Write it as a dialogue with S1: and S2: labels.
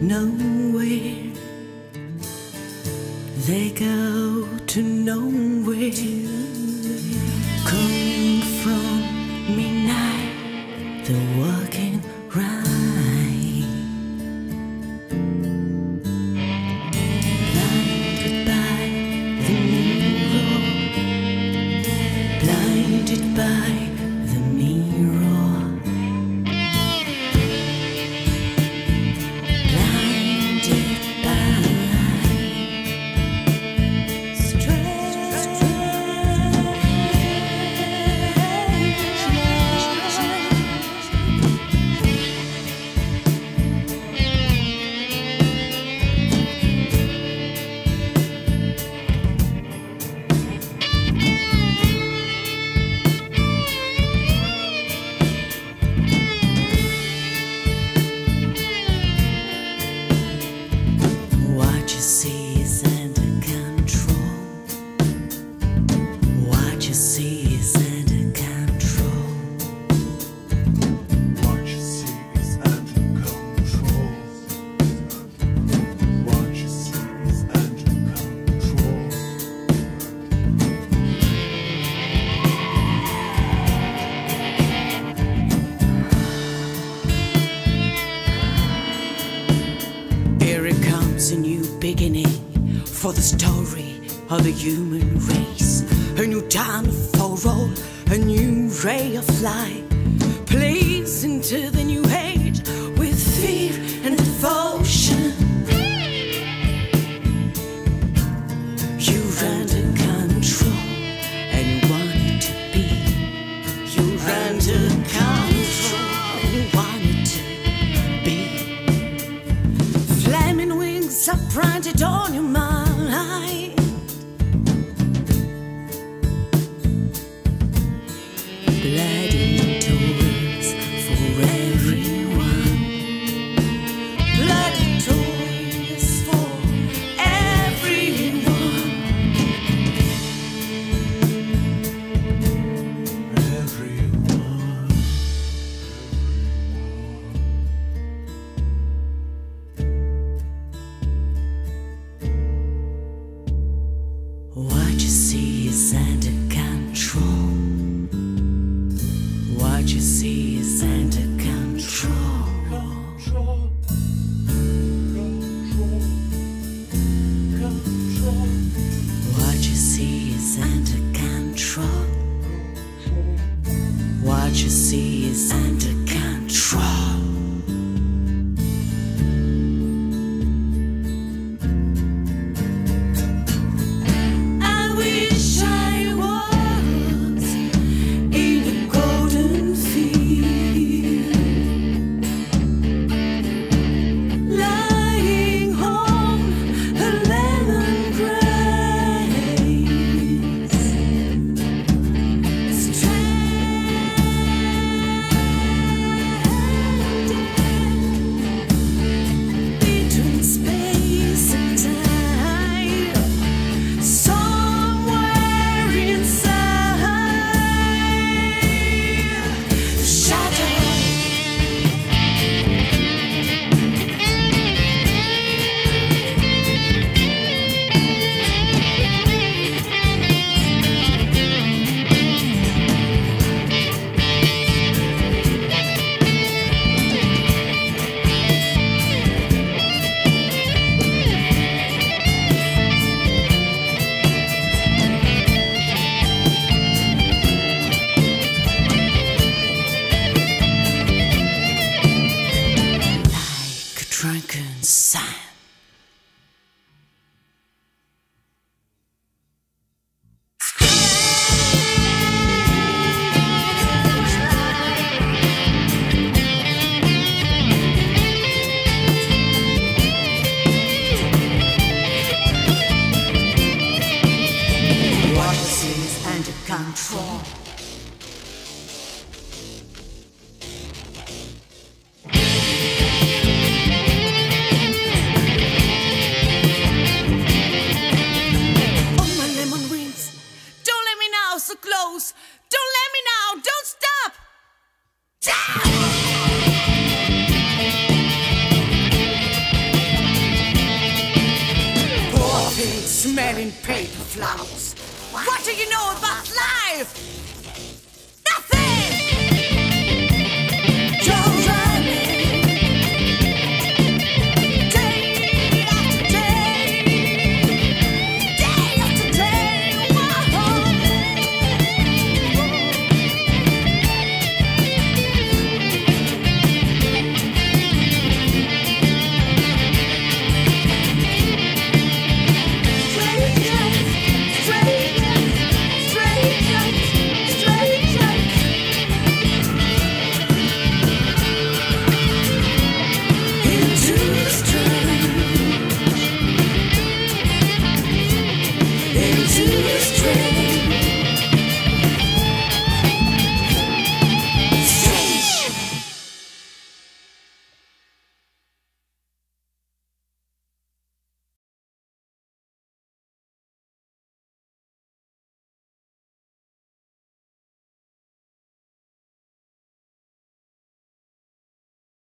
S1: nowhere. They go to nowhere. Come from midnight, they're walking right. Blinded by the mirror, blinded by the mirror. A new beginning for the story of the human race. A new dawn for all, a new ray of light. Please into the new age with fear and devotion. You ran to control and you wanted to be. You ran to control and you wanted to be. Flaming wings are branded on your mind. Bloody toys for everyone. Bloody toys for everyone. Everyone. What you see is under control. What you see is under control. What you see is under control. What you see is under control. Drunken sign. What you see is under control. So close. Don't let me now. Don't stop. Down! and paper flowers. What do you know about life?